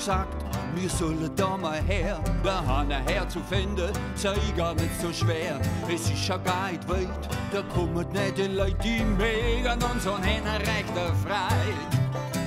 gesagt, wir sollen da mal her. Da haben ein Herr zu finden, sei gar nicht so schwer. Es ist schon gar nicht weit, da kommen nicht die Leute, die megen uns und haben rechte Freude.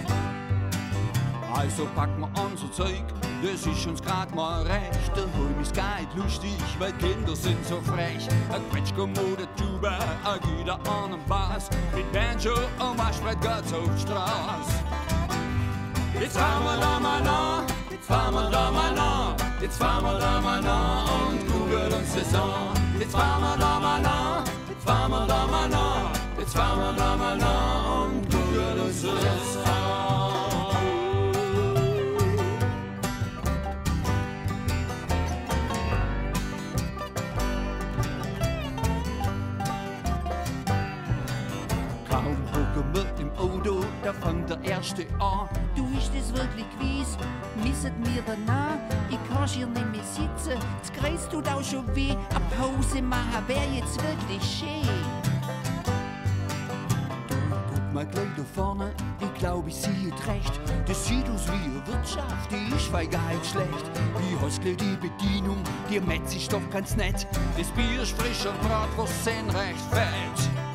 Also packen wir unser Zeug, das ist uns grad mal recht. Der Holm ist gar nicht lustig, weil Kinder sind so frech. Ein Quetschkommode, Tuba, ein Gitarre an einem Bass. Mit Banjo und Waschbrett geht's auf die Straße. Jetzt fahren wir da mal an, jetzt fahren wir da mal an, jetzt fahren wir da mal an und gucken uns das an. Jetzt fahren wir da mal an, jetzt fahren wir da mal an, jetzt fahren wir da mal an und gucken uns das an. Im Auto, da fängt der Erste an. Du, ist das wirklich gewiss? Müssen wir danach? Ich kann hier nicht mehr sitzen. Das Kreis tut auch schon weh. Eine Pause machen wär jetzt wirklich schön. Guck mal gleich da vorne, ich glaub, ich sehe recht. Das sieht aus wie eine Wirtschaft, die ist weil gar nicht schlecht. Wie hast du die Bedienung, die Metz ist doch ganz nett. Das Bier ist frisch und Bratwurst sind recht fett.